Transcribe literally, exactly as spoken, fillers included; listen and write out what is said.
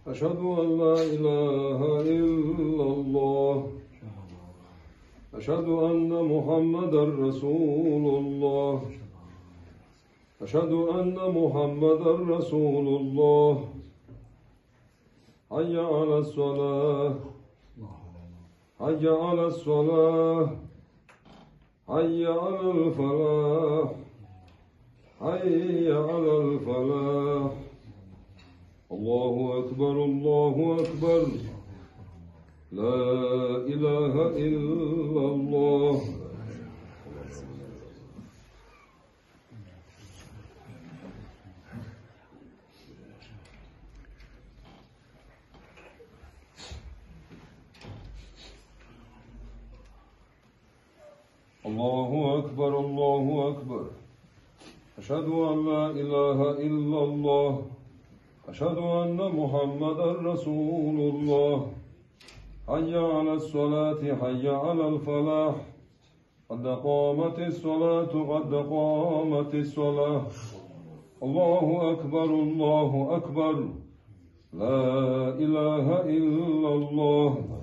أشهد أن لا إله إلا الله أشهد أن محمدا رسول الله أشهد أن محمدا رسول الله حي على الصلاة حي على الصلاة حي على الفلاح حي على الفلاح الله أكبر الله أكبر لا إله إلا الله الله أكبر الله أكبر أشهد أن لا إله إلا الله أشهد أن محمدا رسول الله حي على الصلاة حي على الفلاح قد قامت الصلاة قد قامت الصلاة الله أكبر الله أكبر لا إله إلا الله